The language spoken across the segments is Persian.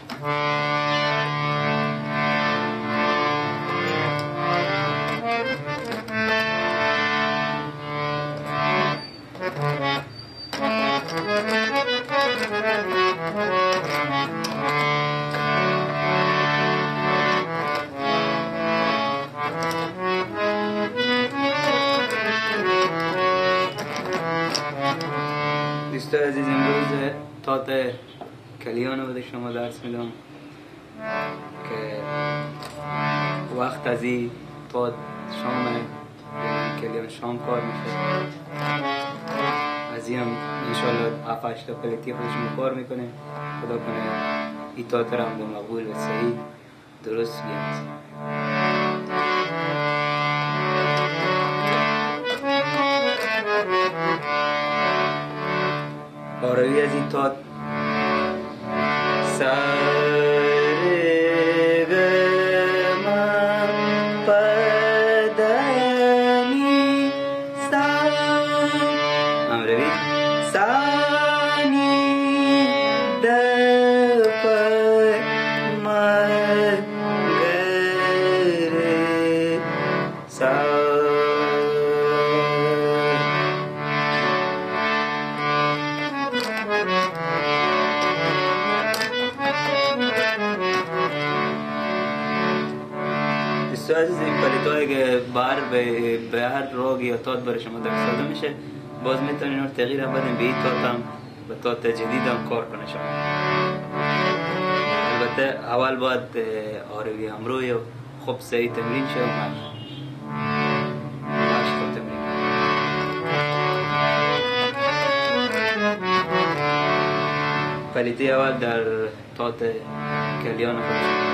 دوستای عزیز، امروز تات کلیان رو به شما درس میدم که وقت از این تات شام کلیان شام کار میشه. از این هم انشالله 7-8 تا پلیتی خودشون کار میکنه. خدا کنه این تات رو هم به مقبول و صحیح درست بیاد. آروی از این تات سر من پدنی سر امروی سانی دپ مگر سر عزیز، این پلیتایی که به هر راگ یا تات برای شما درس داده میشه، باز میتونین اون تغییر بدین به این تات هم به تات جدید هم کار کنه شما. البته اول باید آروی همروی خوب صحیح تمرین شه و مشت تمرین. پلیتی اول در تات کلیان خودش.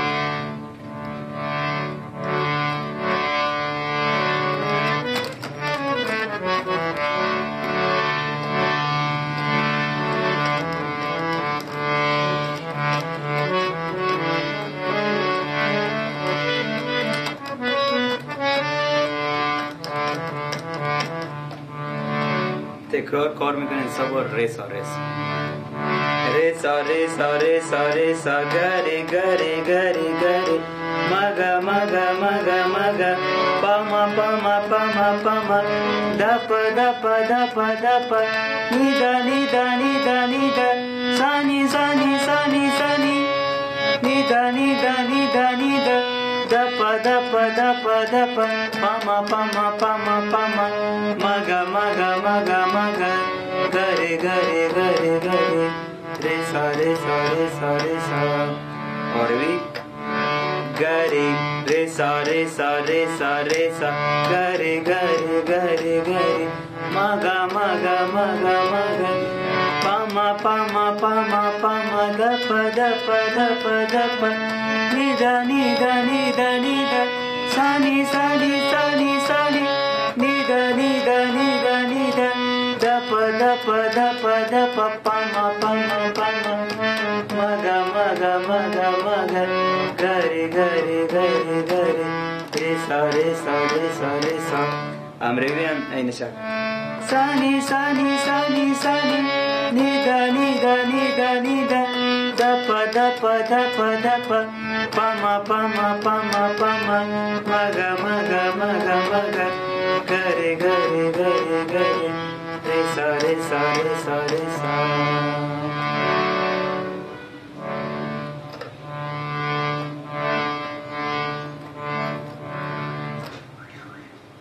تکرار کار میکنین سبا ریسا ریسا ریسا ریسا ریسا ریسا گری گری گری گری مگا مگا مگا مگا پاما پاما پاما پاما دپ دپ دپ دپ نیدا نیدا نیدا نیدا سانی سانی سانی سانی نیدا نیدا نیدا نیدا دپ دپ دپ دپ پاما پاما پاما پاما مگا مگا مگا مگا گری گری گری گری ریسا ریسا ریسا ریسا آروی گری ریسا ریسا ریسا ریسا گری گری گری گری مگا مگا مگا مگا پاما پاما پاما پاما دپ دپ دپ دپ نیدا نیدا نیدا نیدا سانی سانی سانی سانی نیدا نیدا نیدا نیدا دپ دپ دپ دپ پاما پاما پاما مگا مگا مگا مگا گری گری گری گری ریسا ریسا ریسا ریسا امرویان این شک سانی سانی سانی سانی نیدا نیدا نیدا نیدا دپ دپ دپ دپ پاما پاما پاما پاما مگا مگا مگا مگا گری گری گری گری ریسا ریسا ریسا